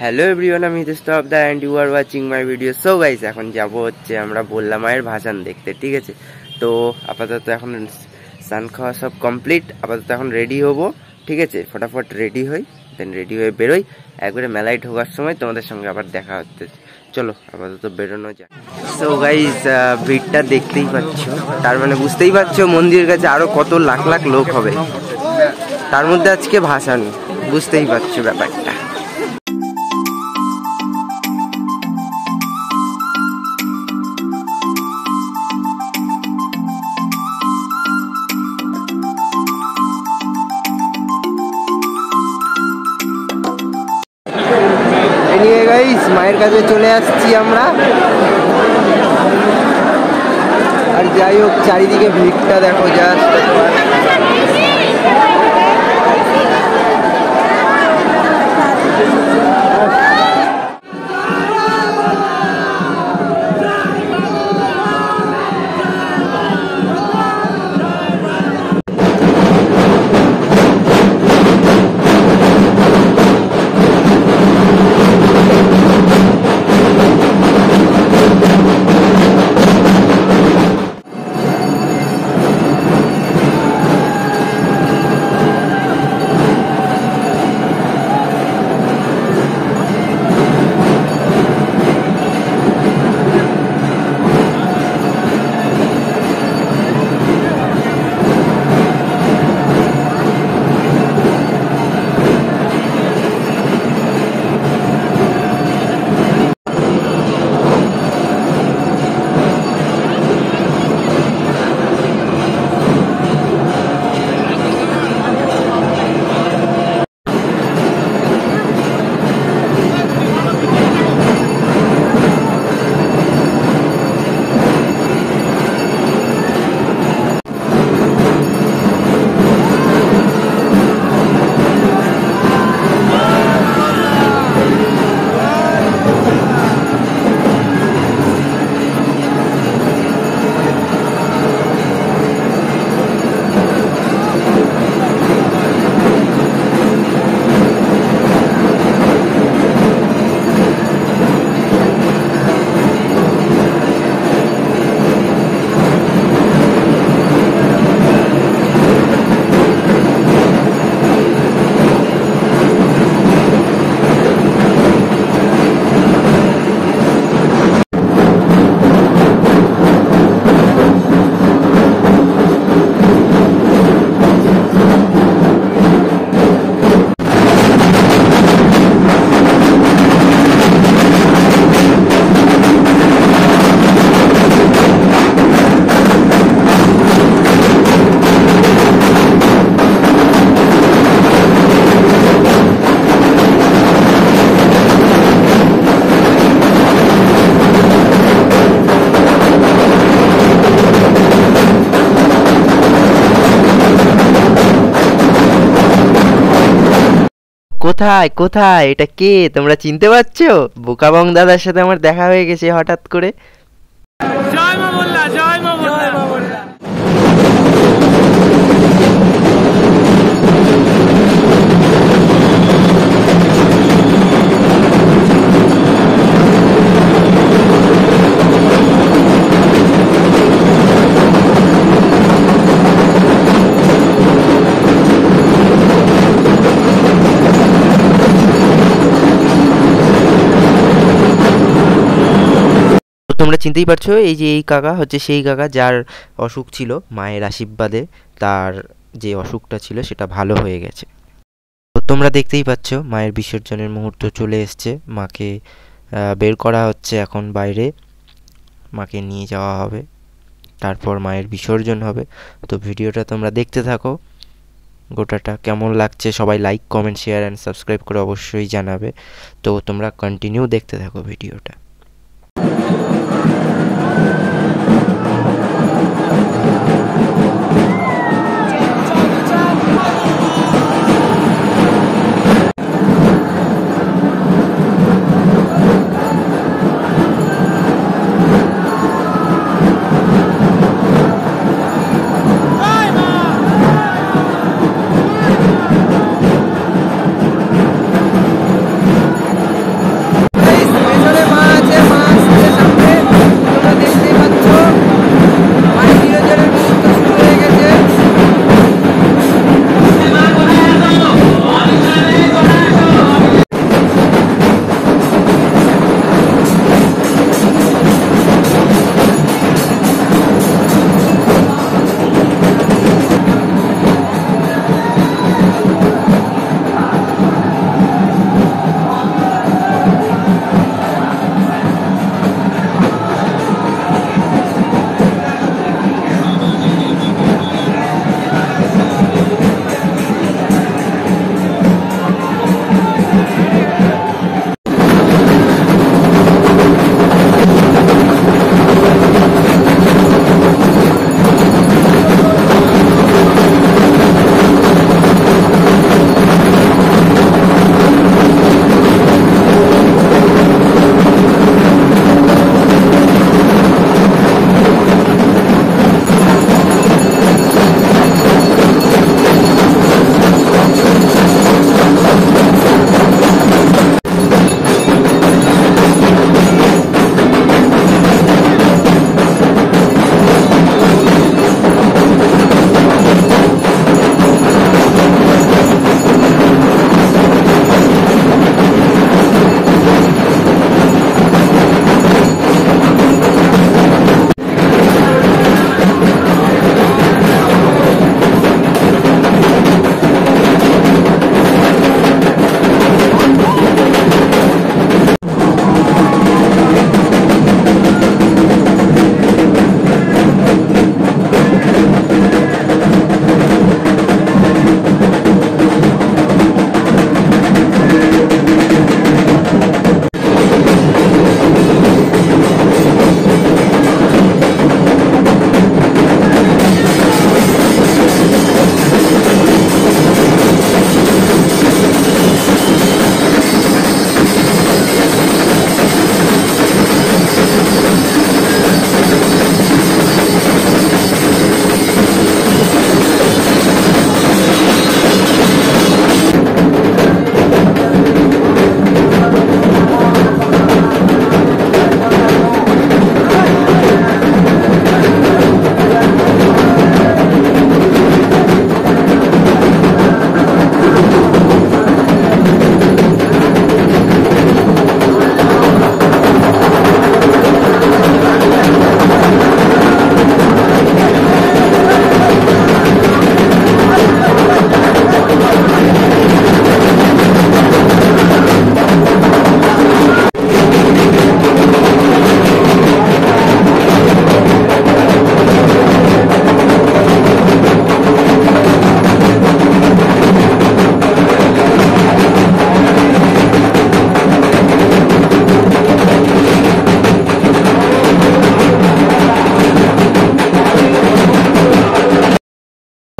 Hello everyone, আমি Hitesh of the and you are watching my video. So guys, এখন যাব হচ্ছে আমরা বললাম মায়ের ভাসান দেখতে, ঠিক আছে? তো আপাতত এখন স্নান খাওয়া সব কমপ্লিট, আপাতত এখন রেডি হবো, ঠিক আছে? ফটাফট রেডি হই, দেন রেডি হয়ে বেরোই। একবারে মেলায় ঢোকার সময় তোমাদের সঙ্গে আবার দেখা হচ্ছে। চলো আপাতত বেরোনো যায়। সো গাইস, ভিড়টা দেখতেই পাচ্ছ, তার মানে বুঝতেই পারছো মন্দিরের কাছে আরো কত লাখ লাখ লোক হবে, তার মধ্যে আজকে ভাসান, বুঝতেই পারছো ব্যাপারটা। মায়ের কাছে চলে আসছি আমরা, আর যাই হোক চারিদিকে ভিড়টা দেখো জাস্ট একবার। কোথায় কোথায়, এটা কে? তোমরা চিনতে পারছো? বোকাবং দাদার সাথে আমার দেখা হয়ে গেছে হঠাৎ করে। জয় মা বল্লা, জয় মা বল্লা, জয় মা বল্লা। তোমরা চিনতেই পারছো, এই যে এই কাকা হচ্ছে সেই কাকা যার অসুখ ছিল, মায়ের আশীর্বাদে তার যে অসুখটা ছিল সেটা ভালো হয়ে গেছে। তো তোমরা দেখতেই পাচ্ছ মায়ের বিসর্জনের মুহূর্ত চলে এসছে, মাকে বের করা হচ্ছে এখন বাইরে, মাকে নিয়ে যাওয়া হবে, তারপর মায়ের বিসর্জন হবে। তো ভিডিওটা তোমরা দেখতে থাকো, গোটাটা কেমন লাগছে সবাই like comment share and subscribe করে অবশ্যই জানাবে। তো তোমরা কন্টিনিউ দেখতে থাকো ভিডিওটা।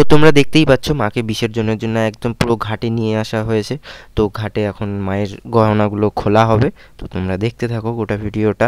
তো তোমরা দেখতেই পাচ্ছ মাকে বিসর্জনের জন্য একদম পুরো ঘাটে নিয়ে আসা হয়েছে। তো ঘাটে এখন মায়ের গহনাগুলো খোলা হবে। তো তোমরা দেখতে থাকো গোটা ভিডিওটা।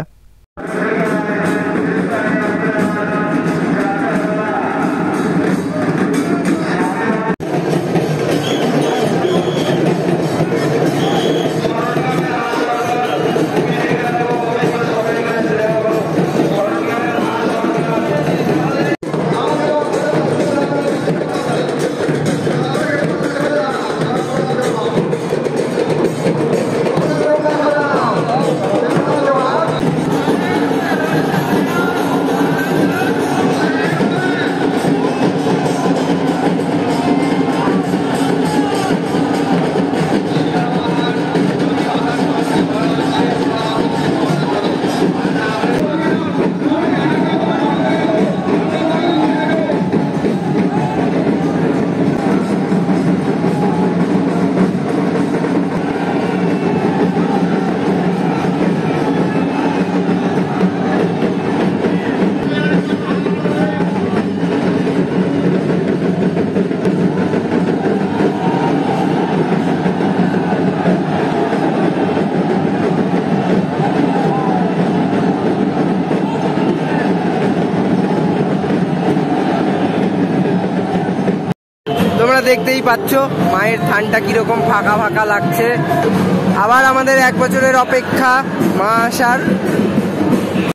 তোমরা দেখতেই পাচ্ছ মায়ের থানটা কিরকম ফাঁকা ফাঁকা লাগছে। আবার আমাদের 1 বছরের অপেক্ষা মা আসার।